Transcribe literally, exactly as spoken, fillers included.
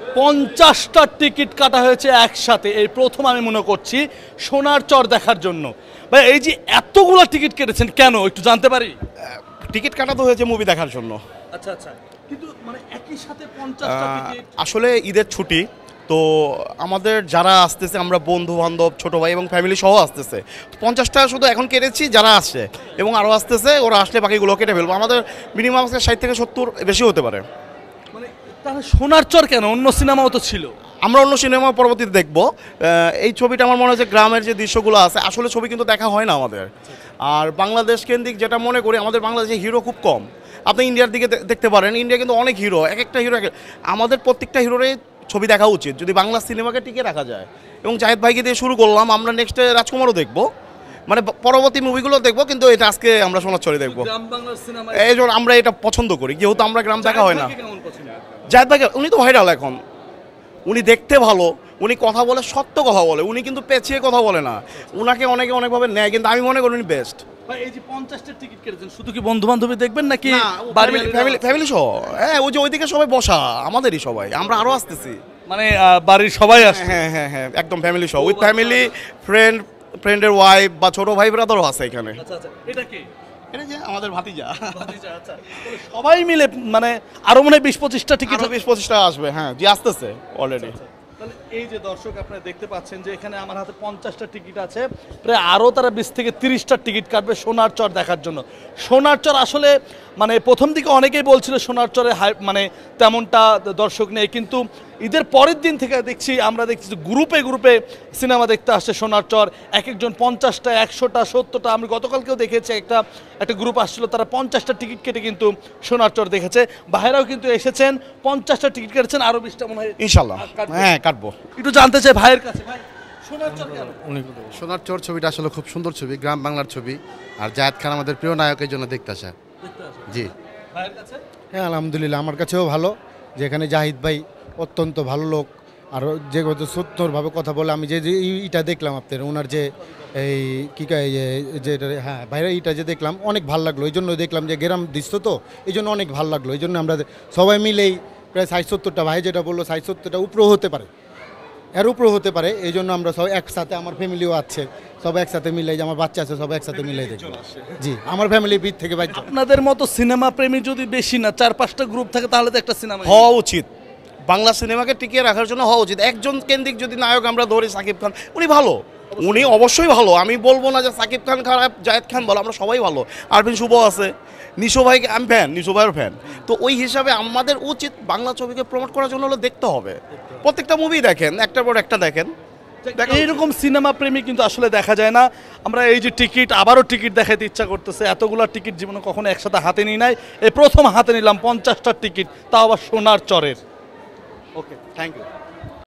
পঞ্চাশটা টিকিট কাটা হয়েছে একসাথে, এই প্রথম আমি মনে করছি সোনার চর দেখার জন্য। ভাই এই যে এতগুলো টিকিট কেটেছেন কেন একটু জানতে পারি? টিকিট কাটা তো হয়েছে মুভি দেখার জন্য। আচ্ছা আচ্ছা, কিন্তু মানে একই সাথে পঞ্চাশটা টিকিট? আসলে ঈদের ছুটি তো আমাদের যারা আসতেছে আমরা বন্ধু বান্ধব ছোটো ভাই এবং ফ্যামিলি সহ আসতেছে, পঞ্চাশটা শুধু এখন কেটেছি, যারা আসছে এবং আরও আসতেছে ওরা আসলে বাকিগুলো কেটে ফেলবো। আমাদের মিনিমাম ষাট থেকে সত্তর বেশি হতে পারে। মানে তাহলে সোনার চর কেন? অন্য সিনেমাও তো ছিল। আমরা অন্য সিনেমা পরবর্তীতে দেখবো। এই ছবিটা আমার মনে হচ্ছে গ্রামের যে দৃশ্যগুলো আছে, আসলে ছবি কিন্তু দেখা হয় না আমাদের। আর বাংলাদেশ কেন্দ্রিক যেটা মনে করি, আমাদের বাংলাদেশে হিরো খুব কম। আপনি ইন্ডিয়ার দিকে দেখতে পারেন, ইন্ডিয়া কিন্তু অনেক হিরো, এক একটা হিরো। আমাদের প্রত্যেকটা হিরোরই ছবি দেখা উচিত যদি বাংলা সিনেমাকে টিকে রাখা যায়। এবং জাহিদ ভাইকে দিয়ে শুরু করলাম, আমরা নেক্সটে রাজকুমারও দেখবো, মানে পরবর্তী মুভিগুলো দেখবো, কিন্তু এটা আজকে আমরা সোনার চরে দেখবো। এই জন্য আমরা এটা পছন্দ করি, যেহেতু আমরা গ্রাম দেখা হয় না। জাহিদ ভাইকে উনি তো ভাইরাল এখন, উনি দেখতে ভালো, উনি কথা বলে সত্য কথা বলে, উনি কিন্তু পেছিয়ে কথা বলে না। উনাকে অনেকে অনেকভাবে নেয়, কিন্তু আমি মনে করি উনি বেস্ট। এই যে পঞ্চাশটা টিকিট কেটেছেন, শুধু কি বন্ধু বান্ধবী দেখবেন নাকি ফ্যামিলি ফ্যামিলি সহ? হ্যাঁ, ওই যে ওইদিকে সবাই বসা, আমাদেরই সবাই, আমরা আরও আসতেছি, মানে বাড়ির সবাই আসছে। হ্যাঁ হ্যাঁ হ্যাঁ, একদম ফ্যামিলি সহ, উইথ ফ্যামিলি, ফ্রেন্ড, ফ্রেন্ডের ওয়াইফ বা ছোট ভাই ব্রাদারও আছে এখানে। আচ্ছা আচ্ছা, এটা কি? এটা যে আমাদের ভাতিজা। আচ্ছা, সবাই মিলে মানে আরো মনে হয় বিশ পঁচিশটা টিকিট, বিশ পঁচিশটা আসবে। হ্যাঁ জি, আসতেছে অলরেডি। তাহলে এই যে দর্শক আপনারা দেখতে পাচ্ছেন যে এখানে আমার হাতে পঞ্চাশটা টিকিট আছে, প্রায় আরও তারা বিশ থেকে তিরিশটা টিকিট কাটবে সোনার চর দেখার জন্য। সোনার চর আসলে মানে প্রথম দিকে অনেকেই বলছিল সোনার চরে মানে তেমনটা দর্শক নেই, কিন্তু ঈদের পরের দিন থেকে দেখছি আমরা দেখছি যে গ্রুপে গ্রুপে সিনেমা দেখতে আসছে সোনার চর। এক একজন পঞ্চাশটা, একশোটা, সত্তরটা। আমি গতকালকেও দেখেছি একটা একটা গ্রুপ আসছিল, তারা পঞ্চাশটা টিকিট কেটে কিন্তু সোনার চর দেখেছে। ভাইরাও কিন্তু এসেছেন, পঞ্চাশটা টিকিট কেটেছেন, আরও বিশটা মনে হয় ইনশাল্লাহ হ্যাঁ কাটবো। একটু জানতে চাই ভাইয়ের কাছে, ভাই সোনার চর কেন? সোনার চর ছবিটা আসলে খুব সুন্দর ছবি, গ্রাম বাংলার ছবি, আর জায়েদ খান আমাদের প্রিয় নায়কের জন্য দেখতে আসা। জি ভাইয়ের কাছে? হ্যাঁ আলহামদুলিল্লাহ, আমার কাছেও ভালো, যেখানে জাহিদ ভাই অত্যন্ত ভালো লোক, আর যে সত্যভাবে কথা বলে। আমি যে ইটা দেখলাম আপনার ওনার যে এই কী যে হ্যাঁ ভাইরা ইটা যে দেখলাম অনেক ভালো লাগলো, এই জন্য দেখলাম যে গ্রাম দৃশ্য তো, এই জন্য অনেক ভালো লাগলো। এই জন্য আমরা সবাই মিলেই প্রায় ষাট সত্তরটা, ভাই যেটা বললো ষাট সত্তরটা উপরেও হতে পারে, এর উপরেও হতে পারে। এই জন্য আমরা সব একসাথে, আমার ফ্যামিলিও আছে, সব একসাথে মিলে, যে আমার বাচ্চা আছে সব একসাথে মিলে দেখবো। জি, আমার ফ্যামিলি বিট থেকে বাইরে। আপনাদের মতো সিনেমা প্রেমী যদি বেশি না চার পাঁচটা গ্রুপ থাকে, তাহলে তো একটা সিনেমা হওয়া উচিত। বাংলা সিনেমাকে টিকিয়ে রাখার জন্য হওয়া উচিত। একজন কেন্দ্রিক যদি নায়ক আমরা ধরি, সাকিব খান, উনি ভালো, উনি অবশ্যই ভালো। আমি বলবো না যে সাকিব খান খারাপ, জায়েদ খান ভালো, আমরা সবাই ভালো। আরবিন শুভ আছে, নিশো ভাইকে আমি ফ্যান, নিশো ভাইয়ের ফ্যান। তো ওই হিসাবে আমাদের উচিত বাংলা ছবিকে প্রমোট করার জন্য হলো দেখতে হবে। প্রত্যেকটা মুভি দেখেন, একটার পর একটা দেখেন। এইরকম সিনেমা প্রেমী কিন্তু আসলে দেখা যায় না। আমরা এই যে টিকিট, আবারও টিকিট দেখাতে ইচ্ছা করতেছে, এতগুলা টিকিট জীবনে কখনো একসাথে হাতে নিই নাই, এই প্রথম হাতে নিলাম পঞ্চাশটা টিকিট, তাও আবার সোনার চরের। Okay, thank you.